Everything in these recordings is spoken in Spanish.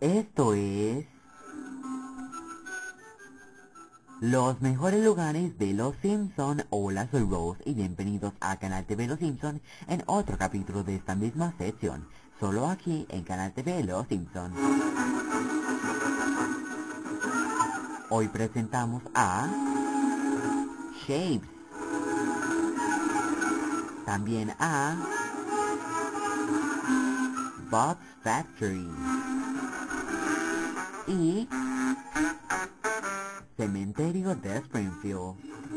Esto es los mejores lugares de Los Simpson. Hola, soy Rose y bienvenidos a Canal TV Los Simpson en otro capítulo de esta misma sección, solo aquí en Canal TV Los Simpson. Hoy presentamos a Shapes, también a Bob's Factory y Cementerio de Springfield.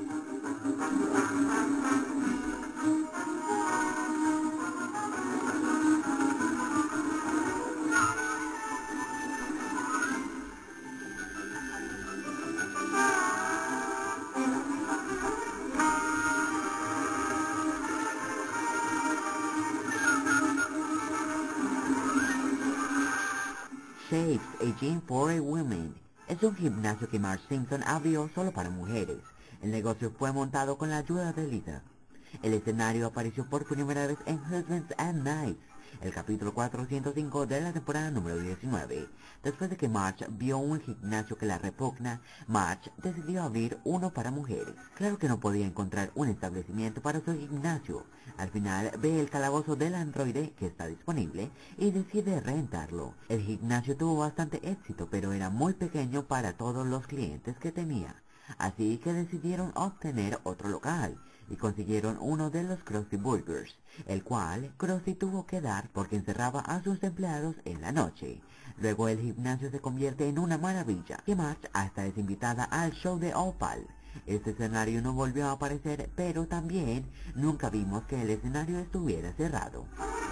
Shapes, a gym for women, es un gimnasio que Marge Simpson abrió solo para mujeres. El negocio fue montado con la ayuda de Lisa. El escenario apareció por primera vez en Husbands and Knives, el capítulo 405 de la temporada número 19. Después de que Marge vio un gimnasio que la repugna, Marge decidió abrir uno para mujeres. Claro que no podía encontrar un establecimiento para su gimnasio. Al final ve el calabozo del androide que está disponible y decide rentarlo. El gimnasio tuvo bastante éxito, pero era muy pequeño para todos los clientes que tenía. Así que decidieron obtener otro local y consiguieron uno de los Krusty Burgers, el cual Krusty tuvo que dar porque encerraba a sus empleados en la noche. Luego el gimnasio se convierte en una maravilla, que Marge hasta es invitada al show de Opal. Este escenario no volvió a aparecer, pero también nunca vimos que el escenario estuviera cerrado.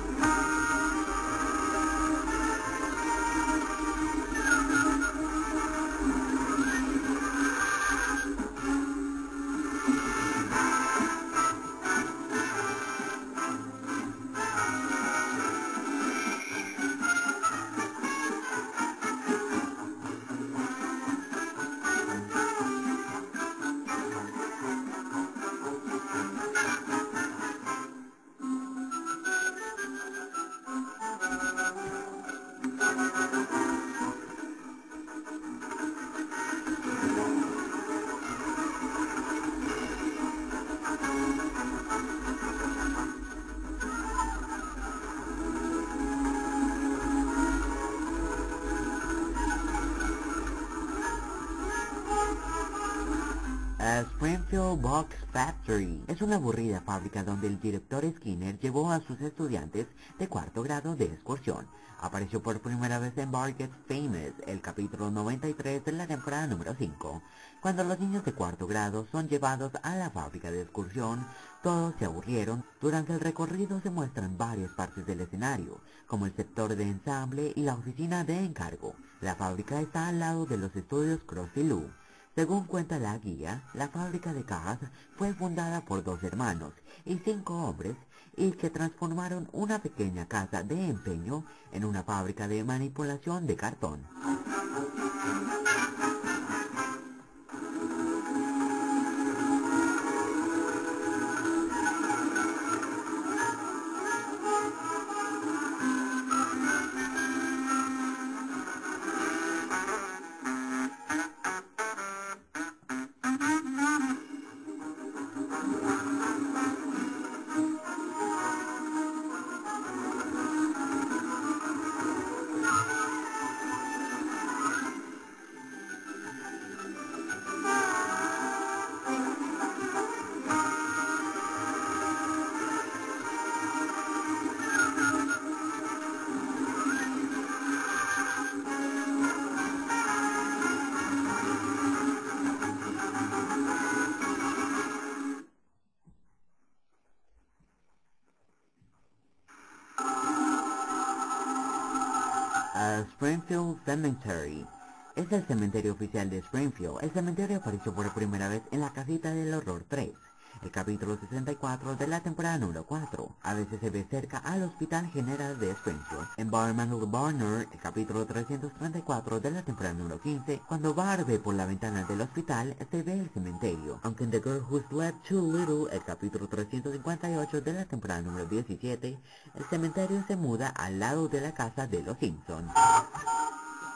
Springfield Box Factory es una aburrida fábrica donde el director Skinner llevó a sus estudiantes de cuarto grado de excursión. Apareció por primera vez en Bart Gets Famous, el capítulo 93 de la temporada número 5. Cuando los niños de cuarto grado son llevados a la fábrica de excursión, todos se aburrieron. Durante el recorrido se muestran varias partes del escenario, como el sector de ensamble y la oficina de encargo. La fábrica está al lado de los estudios Krusty Lou. Según cuenta la guía, la fábrica de cajas fue fundada por 2 hermanos y 5 hombres y que transformaron una pequeña casa de empeño en una fábrica de manipulación de cartón. Springfield Cemetery es el cementerio oficial de Springfield. El cementerio apareció por primera vez en La Casita del Horror 3, el capítulo 64 de la temporada número 4. A veces se ve cerca al Hospital General de Springfield. En Barman Barner, el capítulo 334 de la temporada número 15, cuando Bart ve por la ventana del hospital, se ve el cementerio. Aunque en The Girl Who Slept Too Little, el capítulo 358 de la temporada número 17, el cementerio se muda al lado de la casa de los Simpson.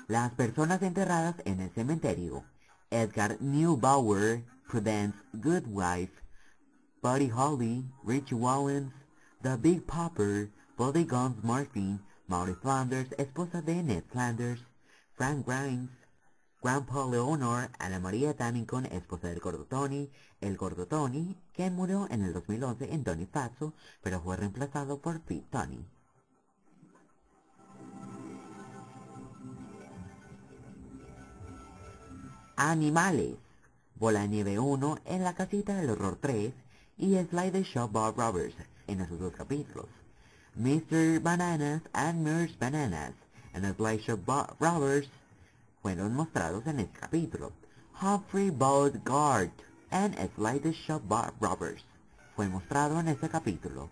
Las personas enterradas en el cementerio. Edgar Neubauer, Prudence Goodwife, Buddy Holly, Richie Wallens, The Big Popper, Buddy Guns Martin, Maury Flanders, esposa de Ned Flanders, Frank Grimes, Grandpa Leonor, Ana María Tannicon, esposa del Gordo Tony, el Gordo Tony, quien murió en el 2011 en Tony Fatso, pero fue reemplazado por Pete Tony. Animales. Bola de Nieve 1 en La Casita del Horror 3 y Slide Show Bob Roberts en esos dos capítulos. Mr. Bananas and Miss Bananas en Slide Show Bob Roberts fueron mostrados en este capítulo. Humphrey Bogart en Slide Show Bob Roberts fue mostrado en este capítulo.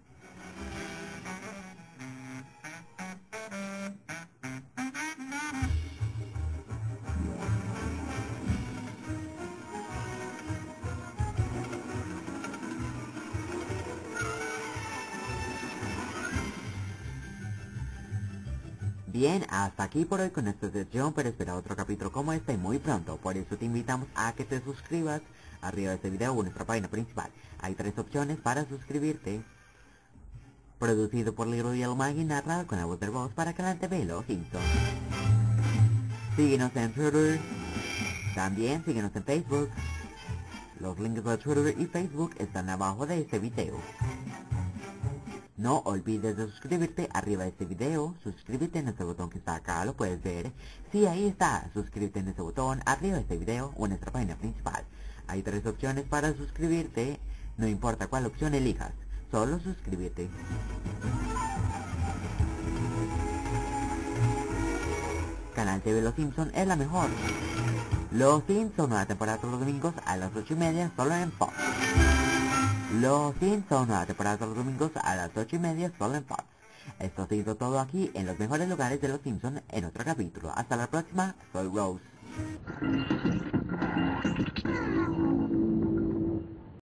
Bien, hasta aquí por hoy con esta sección, pero espera otro capítulo como este muy pronto. Por eso te invitamos a que te suscribas arriba de este video o en nuestra página principal. Hay 3 opciones para suscribirte. Producido por Little Yellow Mag y narrado con la voz del voz para Canal TV Los Simpsons. Síguenos en Twitter. También síguenos en Facebook. Los links de Twitter y Facebook están abajo de este video. No olvides de suscribirte arriba de este video, suscríbete en este botón que está acá, lo puedes ver. Sí, ahí está, suscríbete en este botón arriba de este video o en nuestra página principal. Hay 3 opciones para suscribirte, no importa cuál opción elijas, solo suscríbete. Canal TV Los Simpsons es la mejor. Los Simpsons, nueva temporada todos los domingos a las 8:30 solo en Fox. Los Simpsons, nueva temporada todos los domingos a las 8:30 solo en Fox. Esto ha sido todo aquí en los mejores lugares de Los Simpsons en otro capítulo. Hasta la próxima, soy Rose.